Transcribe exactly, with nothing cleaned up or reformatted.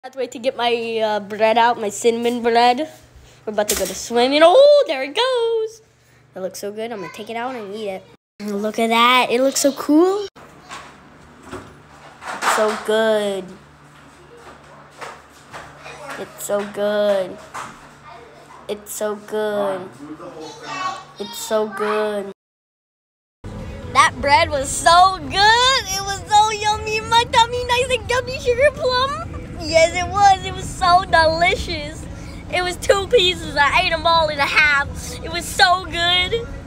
I have to wait to get my uh, bread out, my cinnamon bread. We're about to go to swimming. Oh, there it goes. It looks so good. I'm going to take it out and eat it. Look at that. It looks so cool. It's so good. It's so good. It's so good. It's so good. That bread was so good. It was so yummy in my tummy. Nice and gummy sugar plum. Yes, it was. It was so delicious. It was two pieces. I ate them all in a half. It was so good.